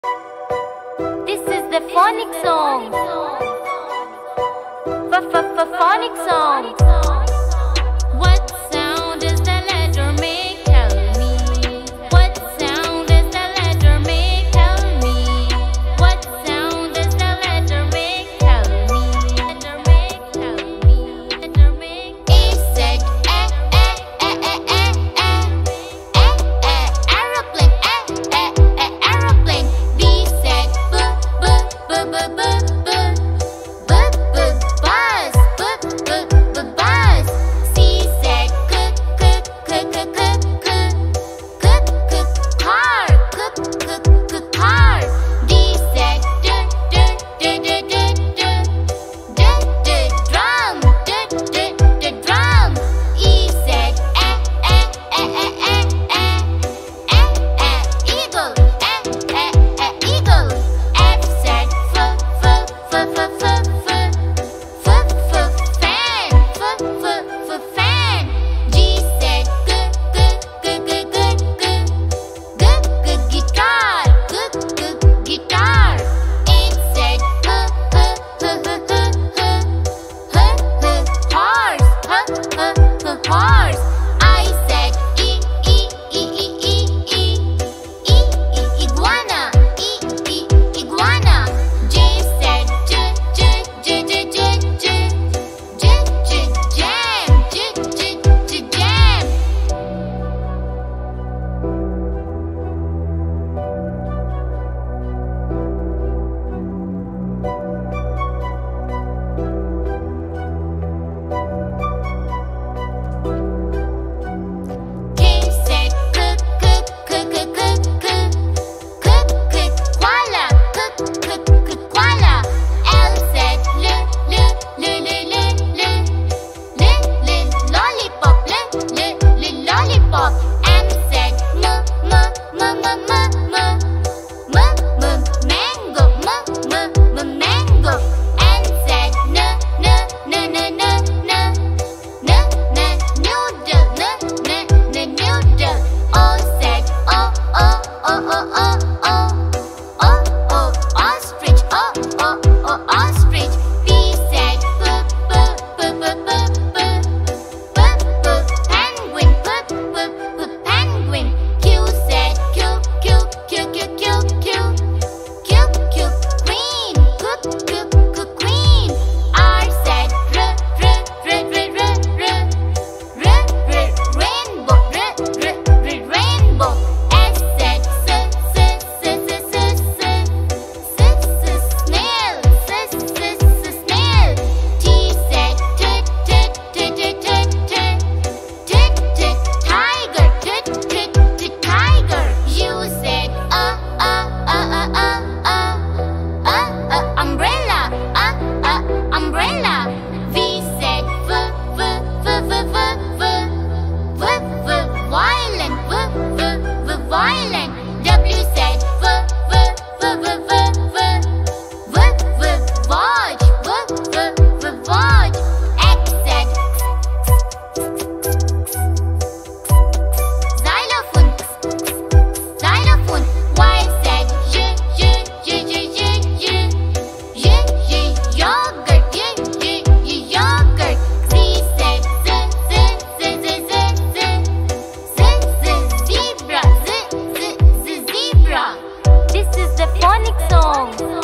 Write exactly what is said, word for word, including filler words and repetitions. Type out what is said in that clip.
This is the phonic song. F-f-f-phonic song. What sound does the letter make? Tell me. What sound does the letter make? Tell me. What sound does the letter make? Tell me. Letter make, tell me. Letter make. A said eh eh eh eh eh eh eh eh aeroplane eh eh eh aeroplane. B said b b b b b b b b bus b b b bus. C said c c c c c c c c car c c c car. D said d d d d d d d d drum d d d drum. E said eh eh eh eh eh eh eh eh eagle eh eh eh eagle. F said f f f f f f f fan f f f fan. G said g g g g g g g g guitar g g guitar. H said h h h h h h h horse h h h horse. I said e e e e e e e e iguana e e iguana. J said j j j j j j j j jam j j j jam. K said k k k k k k k k koala k k k koala. L said l l l l l l l l lollipop l l l lollipop. M said m m m m m m m m mango m m m mango. N said n n n n n n n n noodle n n n noodle. O said o o o o o o o o ostrich o o o ostrich. P said p p p p p p p p penguin p p p penguin. Q said q q q q q q q q queen q q q queen. R said r r r r r r r r rainbow r r r rainbow. S said s s s s s s s snail s s s snail. T said t t t t t t t t tiger t t t tiger. U said uh uh uh uh uh uh uh uh umbrella uh uh umbrella. V said v v v v v v v v violin v v v violin. W said v v v v v v v v watch v v v watch. X said xylophone xylophone. Y said y y y y y y y y yogurt y y y yogurt. Z said z z z z z z z z zebra z z z zebra. This is the phonic song.